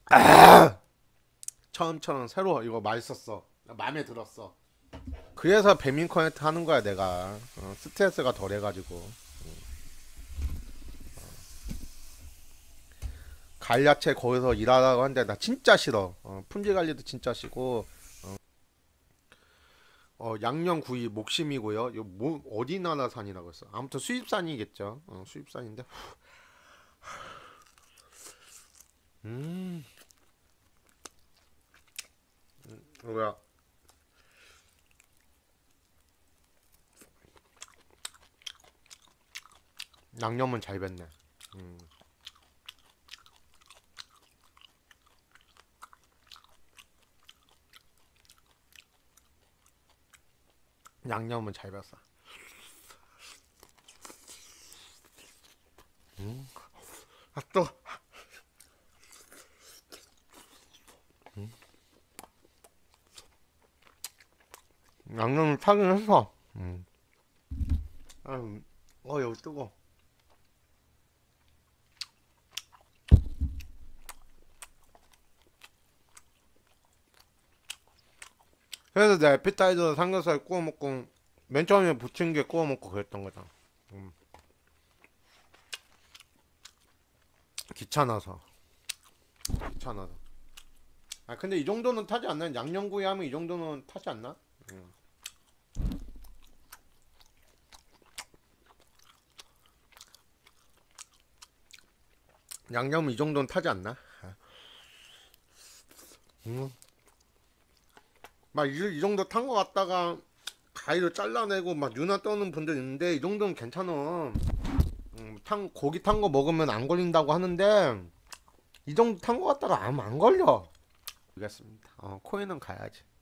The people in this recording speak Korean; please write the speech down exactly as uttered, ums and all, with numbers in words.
아! 처음처럼 새로 이거 맛있었어. 마음에 들었어. 그래서 배민커넥트 하는 거야 내가. 어, 스트레스가 덜해가지고. 관리하체 거기서 일하라고 하는데 나 진짜 싫어. 어, 품질 관리도 진짜 싫고. 어, 양념구이 목심이고요. 요 뭐 어디 나라 산이라고 했어? 아무튼 수입산이겠죠. 어, 수입산인데. 음, 뭐야? 양념은 잘 뱄네. 음, 양념은 잘 뱄어. 음, 아, 또 양념을 타긴 했어. 음. 아, 음. 어 여기 뜨거. 그래서 내가 에피타이저 삼겹살 구워 먹고 맨 처음에 부친 게 구워 먹고 그랬던 거다. 음. 귀찮아서. 귀찮아서. 아 근데 이 정도는 타지 않나? 양념구이 하면 이 정도는 타지 않나? 음. 양념은 이 정도는 타지 않나? 음. 막 이 정도 탄 거 같다가 가위로 잘라내고 막 유나 떠는 분들 있는데 이 정도는 괜찮아. 음, 탄 고기 탄 거 먹으면 안 걸린다고 하는데 이 정도 탄 거 같다가 아무 안 걸려. 알겠습니다. 어, 코에는 가야지.